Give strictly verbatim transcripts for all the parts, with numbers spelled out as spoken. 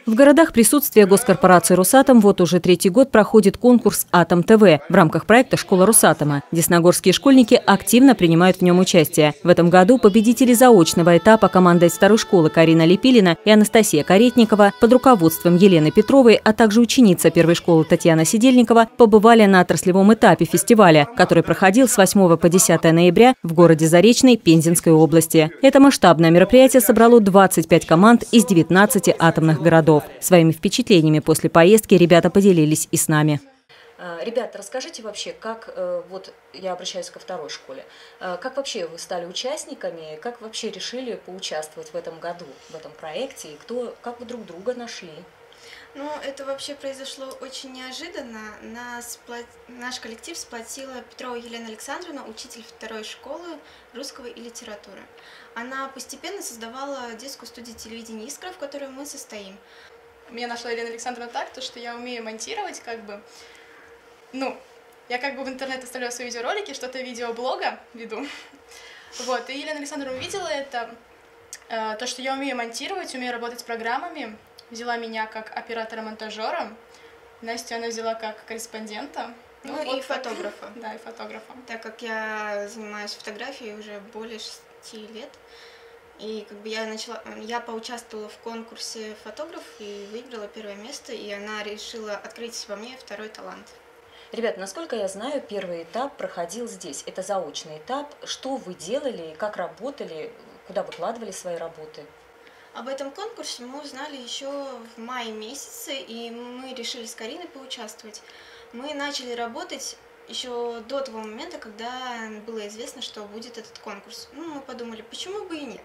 В городах присутствия госкорпорации «Росатом» вот уже третий год проходит конкурс «Атом ТВ» в рамках проекта «Школа Росатома». Десногорские школьники активно принимают в нем участие. В этом году победители заочного этапа команда из второй школы Карина Лепилина и Анастасия Каретникова под руководством Елены Петровой, а также ученица первой школы Татьяна Сидельникова побывали на отраслевом этапе фестиваля, который проходил с восьмого по десятое ноября в городе Заречный Пензенской области. Это масштабное мероприятие собрало двадцать пять команд из девятнадцати атомных городов. Своими впечатлениями после поездки ребята поделились и с нами. Ребята, расскажите вообще, как, вот я обращаюсь ко второй школе, как вообще вы стали участниками, как вообще решили поучаствовать в этом году, в этом проекте, и кто, как вы друг друга нашли? Ну, это вообще произошло очень неожиданно. Нас, наш коллектив сплотила Петрова Елена Александровна, учитель второй школы русского и литературы. Она постепенно создавала детскую студию телевидения «Искра», в которой мы состоим. Меня нашла Елена Александровна так, то, что я умею монтировать, как бы, ну, я как бы в интернет оставляю свои видеоролики, что-то видеоблога веду. Вот, и Елена Александровна увидела это, то, что я умею монтировать, умею работать с программами, взяла меня как оператора-монтажера, Настю она взяла как корреспондента. Ну, ну вот и фотографа. Так, да, и фотографа. Так как я занимаюсь фотографией уже более шести лет, и как бы я начала, я поучаствовала в конкурсе фотограф и выиграла первое место, и она решила открыть во мне второй талант. Ребята, насколько я знаю, первый этап проходил здесь. Это заочный этап. Что вы делали, как работали, куда выкладывали свои работы? Об этом конкурсе мы узнали еще в мае месяце, и мы решили с Кариной поучаствовать. Мы начали работать еще до того момента, когда было известно, что будет этот конкурс. Ну, мы подумали, почему бы и нет.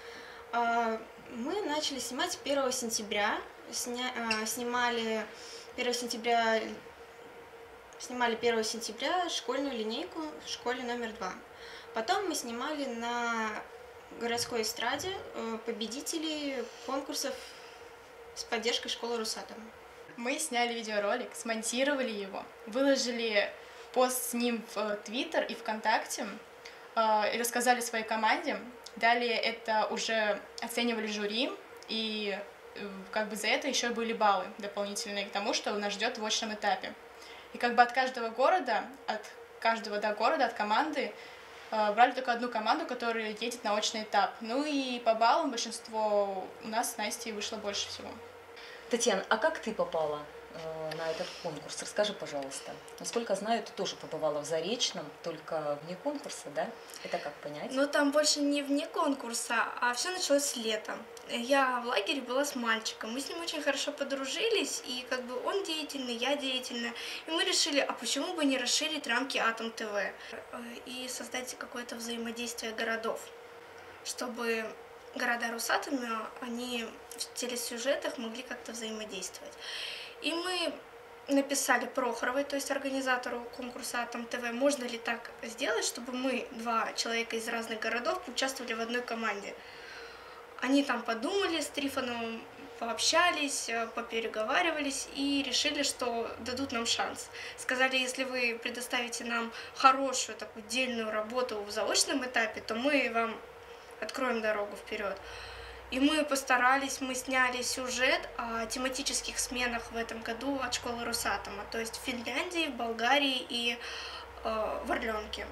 Мы начали снимать первого сентября, сня... снимали первого сентября, снимали первого сентября школьную линейку в школе номер два. Потом мы снимали на городской эстраде победителей конкурсов с поддержкой школы Росатом. Мы сняли видеоролик, смонтировали его, выложили пост с ним в Твиттер и ВКонтакте и рассказали своей команде. Далее это уже оценивали жюри, и как бы за это еще были баллы дополнительные к тому, что нас ждет в очном этапе. И как бы от каждого города, от каждого до города, от команды брали только одну команду, которая едет на очный этап. Ну и по баллам большинство у нас с Настей вышло больше всего. Татьяна, а как ты попала на этот конкурс? Расскажи, пожалуйста. Насколько знаю, ты тоже побывала в Заречном, только вне конкурса, да? Это как понять? Ну, там больше не вне конкурса, а все началось летом. Я в лагере была с мальчиком, мы с ним очень хорошо подружились, и как бы он деятельный, я деятельная. И мы решили, а почему бы не расширить рамки Атом ТВ и создать какое-то взаимодействие городов, чтобы города Росатома, они в телесюжетах могли как-то взаимодействовать. И мы написали Прохоровой, то есть организатору конкурса Атом ТВ, можно ли так сделать, чтобы мы, два человека из разных городов, участвовали в одной команде. Они там подумали с Трифоновым, пообщались, попереговаривались и решили, что дадут нам шанс. Сказали, если вы предоставите нам хорошую такую дельную работу в заочном этапе, то мы вам откроем дорогу вперед. И мы постарались, мы сняли сюжет о тематических сменах в этом году от школы Росатома, то есть в Финляндии, в Болгарии и э, в Орленке.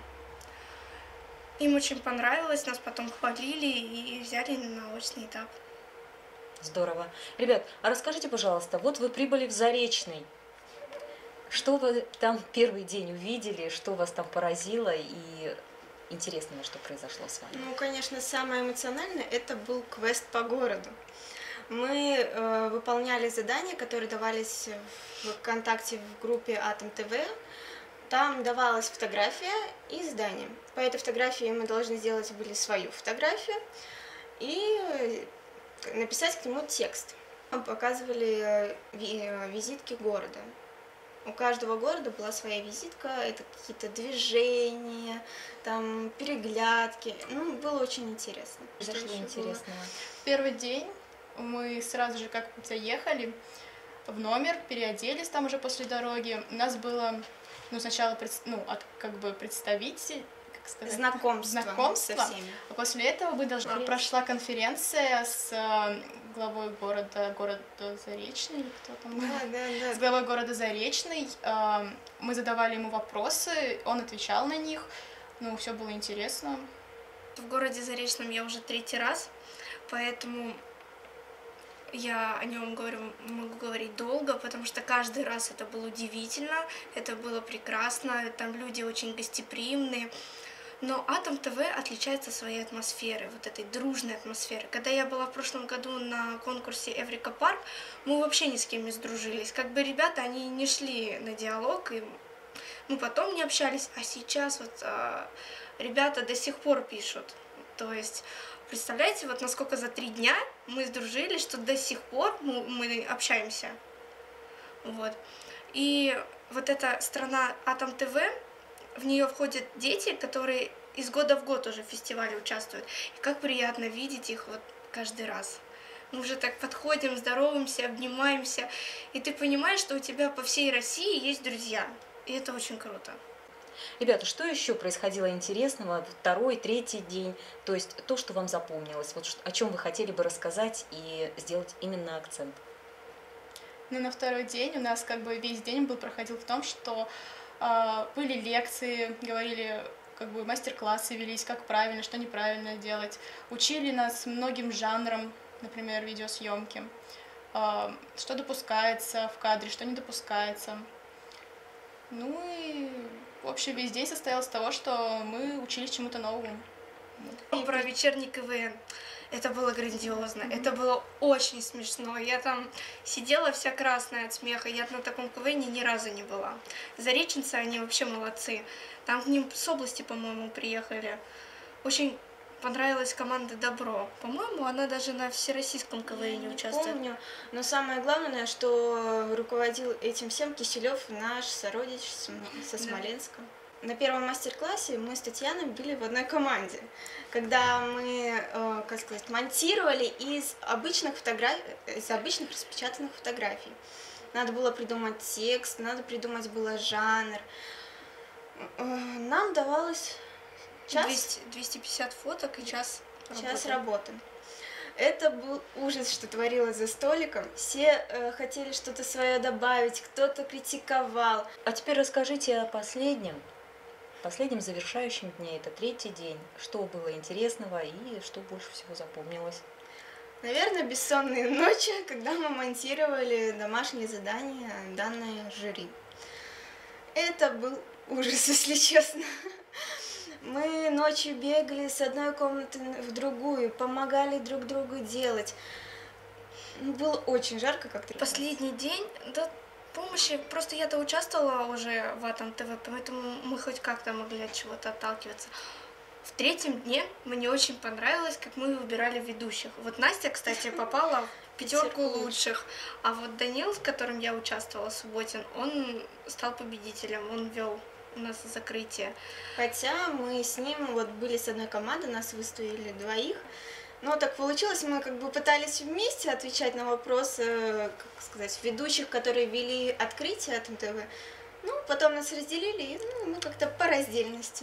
Им очень понравилось, нас потом хвалили и взяли на очный этап. Здорово. Ребят, а расскажите, пожалуйста, вот вы прибыли в Заречный. Что вы там первый день увидели, что вас там поразило и интересного, что произошло с вами? Ну, конечно, самое эмоциональное – это был квест по городу. Мы э, выполняли задания, которые давались в ВКонтакте в группе Атом ТВ. Там давалась фотография и задание. По этой фотографии мы должны сделать были свою фотографию и написать к нему текст. Мы показывали визитки города. У каждого города была своя визитка, это какие-то движения, там переглядки. Ну, было очень интересно. Зашло интересно. Первый день мы сразу же как заехали в номер, переоделись там уже после дороги. У нас было, ну, сначала, ну, от, как бы представитель, как сказать? Знакомство, Знакомство. со всеми. А после этого вы должны... Прошла конференция с э, главой города, города Заречный, или кто там? Да, да, да. С главой города Заречный. Э, мы задавали ему вопросы, он отвечал на них. Ну, все было интересно. В городе Заречном я уже третий раз, поэтому я о нем говорю, могу говорить долго, потому что каждый раз это было удивительно, это было прекрасно, там люди очень гостеприимные. Но Атом ТВ отличается своей атмосферой, вот этой дружной атмосферой. Когда я была в прошлом году на конкурсе Эврика Парк, мы вообще ни с кем не сдружились. Как бы ребята, они не шли на диалог, и мы потом не общались, а сейчас вот а, ребята до сих пор пишут. То есть, представляете, вот насколько за три дня мы сдружились, что до сих пор мы, мы общаемся. Вот. И вот эта страна Атом ТВ, в нее входят дети, которые из года в год уже в фестивале участвуют. И как приятно видеть их вот каждый раз. Мы уже так подходим, здороваемся, обнимаемся, и ты понимаешь, что у тебя по всей России есть друзья. И это очень круто. Ребята, что еще происходило интересного второй, третий день? То есть то, что вам запомнилось, вот о чем вы хотели бы рассказать и сделать именно акцент? Ну, на второй день у нас как бы весь день был проходил в том, что э, были лекции, говорили, как бы мастер-классы велись, как правильно, что неправильно делать. Учили нас многим жанрам, например, видеосъемки, э, что допускается в кадре, что не допускается. Ну и, в общем, весь день состоял из того, что мы учились чему-то новому. Про вечерний КВН. Это было грандиозно, mm-hmm. это было очень смешно. Я там сидела вся красная от смеха, я на таком КВНе ни разу не была. Зареченцы, они вообще молодцы. Там к ним с области, по-моему, приехали. Очень понравилась команда Добро. По-моему, она даже на всероссийском КВНе Я участвует. Не помню, но самое главное, что руководил этим всем Киселев, наш сородич со Смоленска. Да. На первом мастер-классе мы с Татьяной были в одной команде, когда мы, э, как сказать, монтировали из обычных фотографий, из обычных распечатанных фотографий. Надо было придумать текст, надо придумать было жанр. Э, нам давалось час, двести, двести пятьдесят фоток и час, час работы. Это был ужас, что творилось за столиком. Все э, хотели что-то свое добавить, кто-то критиковал. А теперь расскажите о последнем. Последнем завершающем дне, это третий день. Что было интересного и что больше всего запомнилось? Наверное, бессонные ночи, когда мы монтировали домашние задания, данные жюри. Это был ужас, если честно. Мы ночью бегали с одной комнаты в другую, помогали друг другу делать. Было очень жарко, как-то. Последний день, да, помощи, просто я-то участвовала уже в Атом ТВ, поэтому мы хоть как-то могли от чего-то отталкиваться. В третьем дне мне очень понравилось, как мы выбирали ведущих. Вот Настя, кстати, попала в пятерку лучших, а вот Данил, в котором я участвовала, Субботин, он стал победителем, он вел у нас закрытие. Хотя мы с ним вот были с одной команды, нас выставили двоих. Но так получилось, мы как бы пытались вместе отвечать на вопросы, как сказать, ведущих, которые вели открытие Атом ТВ. Ну, потом нас разделили, и ну, мы как-то по раздельности.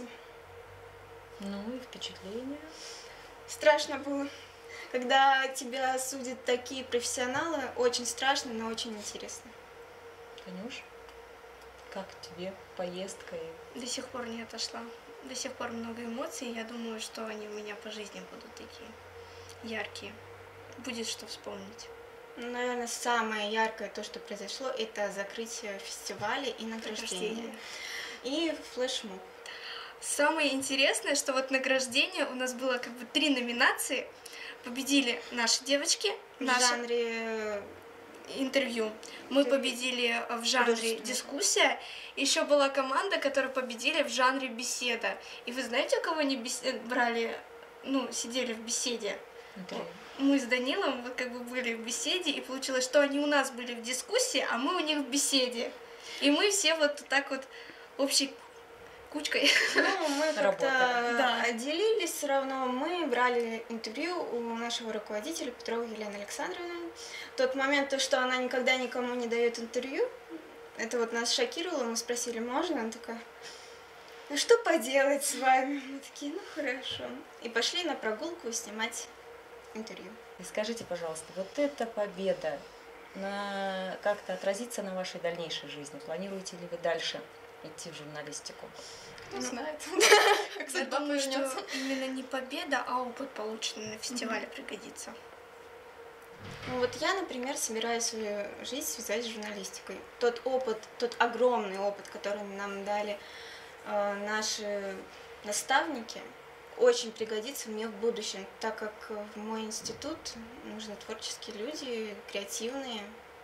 Ну и впечатления? Страшно было. Когда тебя судят такие профессионалы, очень страшно, но очень интересно. Танюш, как тебе поездка? До сих пор не отошла. До сих пор много эмоций, я думаю, что они у меня по жизни будут такие яркие. Будет что вспомнить. Наверное, самое яркое то, что произошло, это закрытие фестиваля и награждение. И флешмоб. Самое интересное, что вот награждение у нас было как бы три номинации. Победили наши девочки В наши... жанре интервью. Мы победили в жанре дискуссия. Еще была команда, которая победили в жанре беседа. И вы знаете, у кого они бес... брали, ну, сидели в беседе? Интервью. Мы с Данилом вот как бы были в беседе, и получилось, что они у нас были в дискуссии, а мы у них в беседе. И мы все вот так вот общей кучкой. Ну, мы как-то Да. отделились все равно. Мы брали интервью у нашего руководителя Петровой Елены Александровны. В тот момент, то, что она никогда никому не дает интервью, это вот нас шокировало. Мы спросили, можно? Она такая, ну что поделать с вами? Мы такие, ну хорошо. И пошли на прогулку снимать интервью. И скажите, пожалуйста, вот эта победа на... как-то отразится на вашей дальнейшей жизни? Планируете ли вы дальше идти в журналистику? Кто знает, как Я судьба думаю, что повернется. именно не победа, а опыт, полученный на фестивале, пригодится. Ну вот я, например, собираюсь свою жизнь связать с журналистикой. Тот опыт, тот огромный опыт, который нам дали э, наши наставники, очень пригодится мне в будущем, так как в мой институт нужны творческие люди, креативные.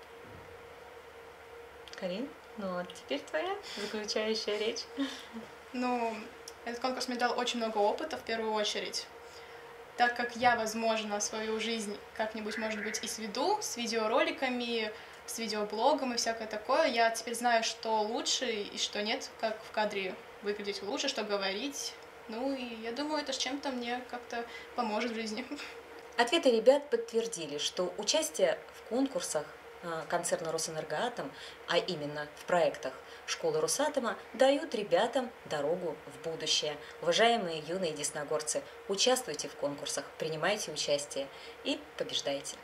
Карин, ну а теперь твоя заключающая речь. Ну, этот конкурс мне дал очень много опыта, в первую очередь. Так как я, возможно, свою жизнь как-нибудь, может быть, и сведу с видеороликами, с видеоблогом и всякое такое, я теперь знаю, что лучше и что нет, как в кадре выглядеть лучше, что говорить. Ну и я думаю, это с чем-то мне как-то поможет в жизни. Ответы ребят подтвердили, что участие в конкурсах концерна «Росэнергоатом», а именно в проектах школы Росатома, дают ребятам дорогу в будущее. Уважаемые юные десногорцы, участвуйте в конкурсах, принимайте участие и побеждайте.